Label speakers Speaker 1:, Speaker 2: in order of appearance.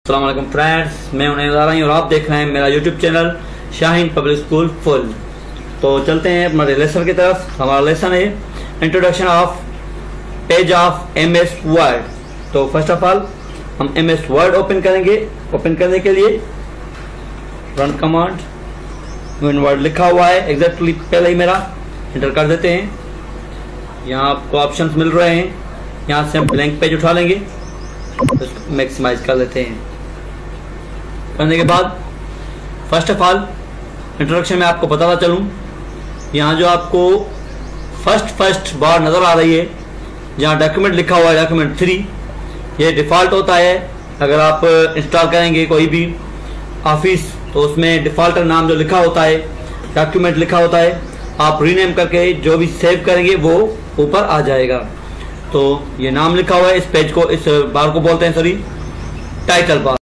Speaker 1: अस्सलाम वालेकुम फ्रेंड्स, मैं उन्हें और आप देख रहे हैं मेरा YouTube channel Shaheen public school full. तो चलते हैं हमारे लेसन की तरफ। हमारा लेसन है introduction of page of MS word. तो फर्स्ट ऑफ ऑल हम MS वर्ड ओपन करेंगे। ओपन करने के लिए रन कमांड, वर्ड लिखा हुआ है एग्जैक्टली पहले ही मेरा, एंटर कर देते हैं। यहाँ आपको ऑप्शंस मिल रहे हैं, यहाँ से हम ब्लैंक पेज उठा लेंगे, इसको मैक्सिमाइज कर लेते हैं। करने के बाद फर्स्ट ऑफ ऑल इंट्रोडक्शन में आपको बताता चलूँ, यहाँ जो आपको फर्स्ट बार नज़र आ रही है, जहाँ डॉक्यूमेंट लिखा हुआ है डॉक्यूमेंट 3, ये डिफ़ॉल्ट होता है। अगर आप इंस्टॉल करेंगे कोई भी ऑफिस तो उसमें डिफ़ॉल्ट नाम जो लिखा होता है, डॉक्यूमेंट लिखा होता है, आप रीनेम करके जो भी सेव करेंगे वो ऊपर आ जाएगा। तो ये नाम लिखा हुआ है, इस पेज को, इस बार को बोलते हैं टाइटल बार।